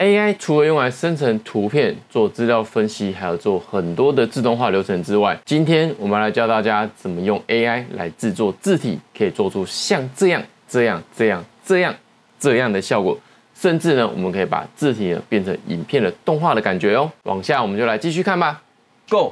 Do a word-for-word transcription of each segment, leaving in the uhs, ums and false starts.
A I 除了用来生成图片、做资料分析，还有做很多的自动化流程之外，今天我们来教大家怎么用 A I 来制作字体，可以做出像这样、这样、这样、这样、这样的效果。甚至呢，我们可以把字体呢变成影片的动画的感觉哦。往下我们就来继续看吧 ，Go！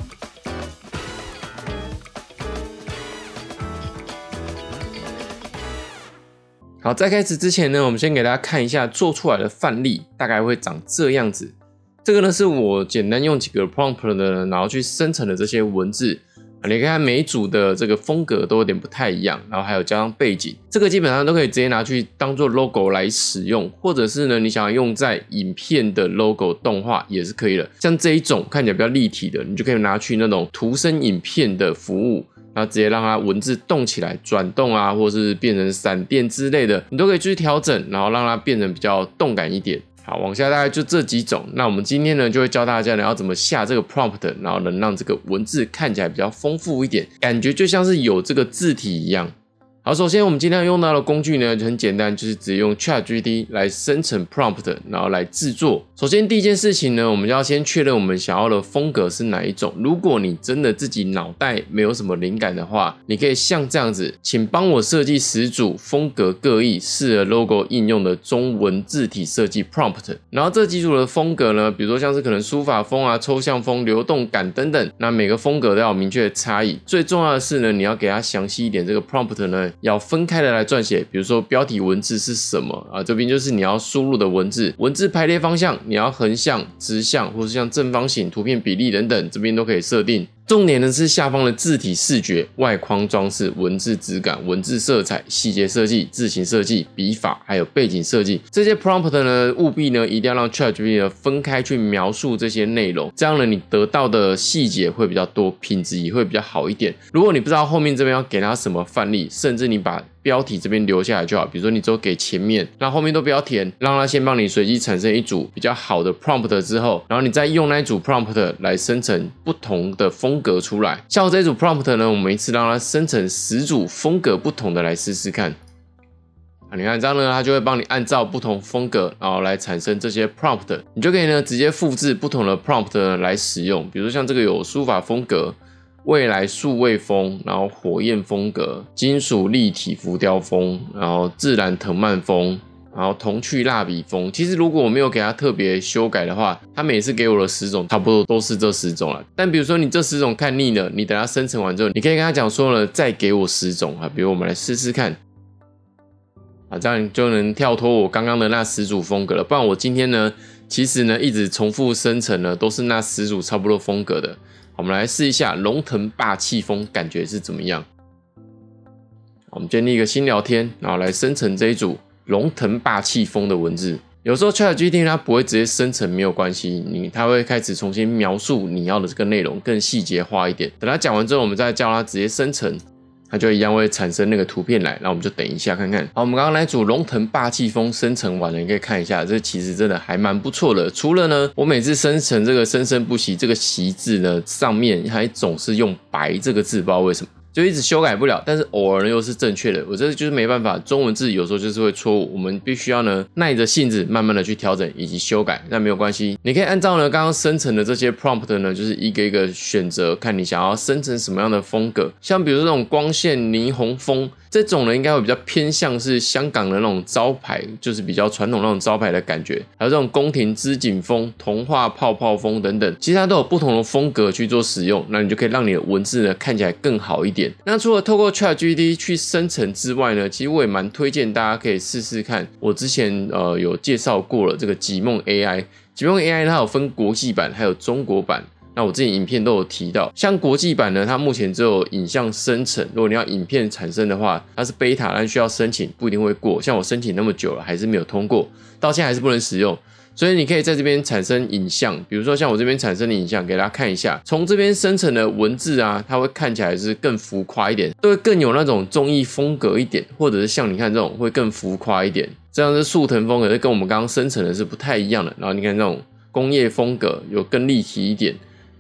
好，在开始之前呢，我们先给大家看一下做出来的范例，大概会长这样子。这个呢是我简单用几个 prompt 呢，然后去生成的这些文字。你看每一组的这个风格都有点不太一样，然后还有加上背景，这个基本上都可以直接拿去当做 logo 来使用，或者是呢你想要用在影片的 logo 动画也是可以的。像这一种看起来比较立体的，你就可以拿去那种图生影片的服务。然后直接让它文字动起来、转动啊，或是变成闪电之类的，你都可以去调整，然后让它变成比较动感一点。好，往下大概就这几种。那我们今天呢，就会教大家呢要怎么下这个 prompt， 然后能让这个文字看起来比较丰富一点，感觉就像是有这个字体一样。好，首先我们今天用到的工具呢，就很简单，就是直接用 ChatGPT 来生成 prompt， 然后来制作。首先第一件事情呢，我们就要先确认我们想要的风格是哪一种。如果你真的自己脑袋没有什么灵感的话，你可以像这样子，请帮我设计十组风格各异、适合 logo 应用的中文字体设计 prompt。然后这几组的风格呢，比如说像是可能书法风啊、抽象风、流动感等等，那每个风格都要有明确的差异。最重要的是呢，你要给它详细一点，这个 prompt 呢要分开的来撰写，比如说标题文字是什么啊？这边就是你要输入的文字，文字排列方向，你要横向、直向，或是像正方形、图片比例等等，这边都可以设定。重点呢是下方的字体视觉、外框装饰、文字质感、文字色彩、细节设计、字形设计、笔法，还有背景设计。这些 prompt 呢，务必呢一定要让 ChatGPT 呢分开去描述这些内容，这样呢你得到的细节会比较多，品质也会比较好一点。如果你不知道后面这边要给它什么范例，甚至你把标题这边留下来就好，比如说你只有给前面，那后面都不要填，让它先帮你随机产生一组比较好的 prompt 之后，然后你再用那一组 prompt 来生成不同的风格出来。像我这一组 prompt 呢，我们一次让它生成十组风格不同的来试试看。啊，你看这样呢，它就会帮你按照不同风格，然后来产生这些 prompt， 你就可以呢直接复制不同的 prompt 呢来使用。比如说像这个有书法风格。未来数位风，然后火焰风格、金属立体浮雕风，然后自然藤蔓风，然后童趣蜡笔风。其实如果我没有给它特别修改的话，它每次给我的十种差不多都是这十种了。但比如说你这十种看腻了，你等它生成完之后，你可以跟他讲说呢，再给我十种啊。比如我们来试试看，啊，这样你就能跳脱我刚刚的那十组风格了。不然我今天呢，其实呢一直重复生成呢，都是那十组差不多风格的。我们来试一下龙腾霸气风，感觉是怎么样？我们建立一个新聊天，然后来生成这一组龙腾霸气风的文字。有时候 ChatGPT 它不会直接生成，没有关系，你它会开始重新描述你要的这个内容，更细节化一点。等它讲完之后，我们再叫它直接生成。它就一样会产生那个图片来，那我们就等一下看看。好，我们刚刚那组龙腾霸气风生成完了，你可以看一下，这其实真的还蛮不错的。除了呢，我每次生成这个生生不息这个息字呢，上面还总是用白这个字，不知道为什么。就一直修改不了，但是偶尔又是正确的，我这就是没办法，中文字有时候就是会错误，我们必须要呢耐着性子慢慢的去调整以及修改，那没有关系，你可以按照呢刚刚生成的这些 prompt 呢，就是一个一个选择，看你想要生成什么样的风格，像比如说这种光线霓虹风。这种呢，应该会比较偏向是香港的那种招牌，就是比较传统那种招牌的感觉，还有这种宫廷织锦风、童话泡泡风等等，其实它都有不同的风格去做使用，那你就可以让你的文字呢看起来更好一点。那除了透过 ChatGPT 去生成之外呢，其实我也蛮推荐大家可以试试看，我之前呃有介绍过了这个极梦 A I， 极梦 A I 它有分国际版还有中国版。那我之前影片都有提到，像国际版呢，它目前只有影像生成，如果你要影片产生的话，它是 beta， 但需要申请，不一定会过。像我申请那么久了，还是没有通过，到现在还是不能使用。所以你可以在这边产生影像，比如说像我这边产生的影像，给大家看一下。从这边生成的文字啊，它会看起来是更浮夸一点，都会更有那种综艺风格一点，或者是像你看这种会更浮夸一点。这样是速腾风格，跟我们刚刚生成的是不太一样的。然后你看这种工业风格有更立体一点。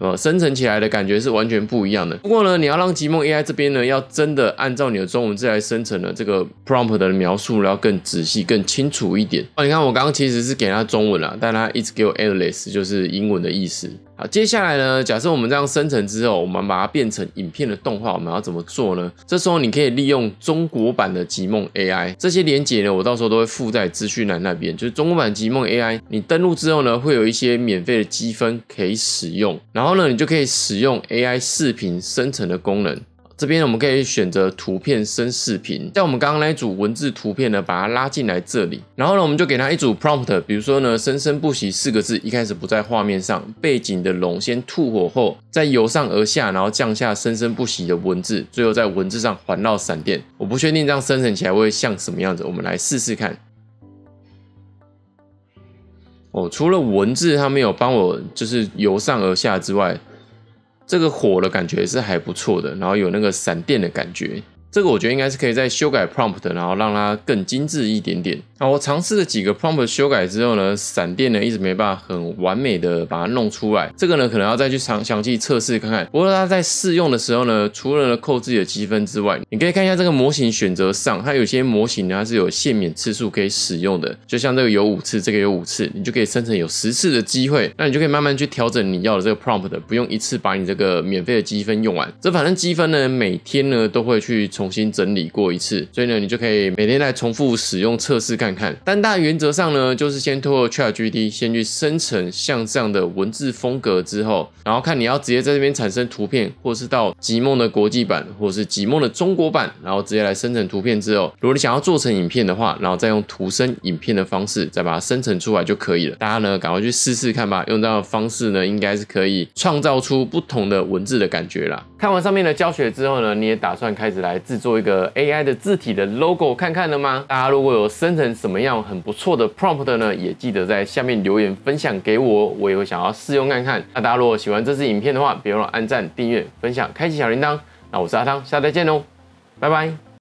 呃，生成起来的感觉是完全不一样的。不过呢，你要让极梦 A I 这边呢，要真的按照你的中文字来生成的这个 prompt 的描述要更仔细、更清楚一点。哦，你看我刚刚其实是给它中文啦，但它一直给我 endless， 就是英文的意思。好，接下来呢，假设我们这样生成之后，我们把它变成影片的动画，我们要怎么做呢？这时候你可以利用中国版的极梦 A I， 这些连结呢，我到时候都会附在资讯栏那边。就是中国版极梦 A I， 你登录之后呢，会有一些免费的积分可以使用，然后呢，你就可以使用 A I 视频生成的功能。这边我们可以选择图片生视频，像我们刚刚那一组文字图片呢，把它拉进来这里，然后呢，我们就给它一组 prompt， 比如说呢，生生不息四个字，一开始不在画面上，背景的龙先吐火后，再由上而下，然后降下生生不息的文字，最后在文字上环绕闪电。我不确定这样生成起来会像什么样子，我们来试试看。哦，除了文字它没有帮我就是由上而下之外，这个火的感觉是还不错的，然后有那个闪电的感觉，这个我觉得应该是可以再修改 prompt， 然后让它更精致一点点。好，我尝试了几个 prompt 修改之后呢，闪电呢一直没办法很完美的把它弄出来，这个呢可能要再去详详细测试看看。不过它在试用的时候呢，除了扣自己的积分之外，你可以看一下这个模型选择上，它有些模型呢它是有限免次数可以使用的，就像这个有五次，这个有五次，你就可以生成有十次的机会，那你就可以慢慢去调整你要的这个 prompt， 不用一次把你这个免费的积分用完。这反正积分呢每天呢都会去重新整理过一次，所以呢你就可以每天来重复使用测试看看。但大原则上呢，就是先透过 ChatGPT 先去生成像这样的文字风格之后，然后看你要直接在这边产生图片，或是到极梦的国际版，或是极梦的中国版，然后直接来生成图片之后，如果你想要做成影片的话，然后再用图生影片的方式再把它生成出来就可以了。大家呢赶快去试试看吧，用这样的方式呢，应该是可以创造出不同的文字的感觉啦。看完上面的教学之后呢，你也打算开始来制作一个 A I 的字体的 logo 看看了吗？大家如果有生成什么样很不错的 prompt 呢，也记得在下面留言分享给我，我也会想要试用看看。那大家如果喜欢这支影片的话，别忘了按赞、订阅、分享、开启小铃铛。那我是阿汤，下次再见喽，拜拜。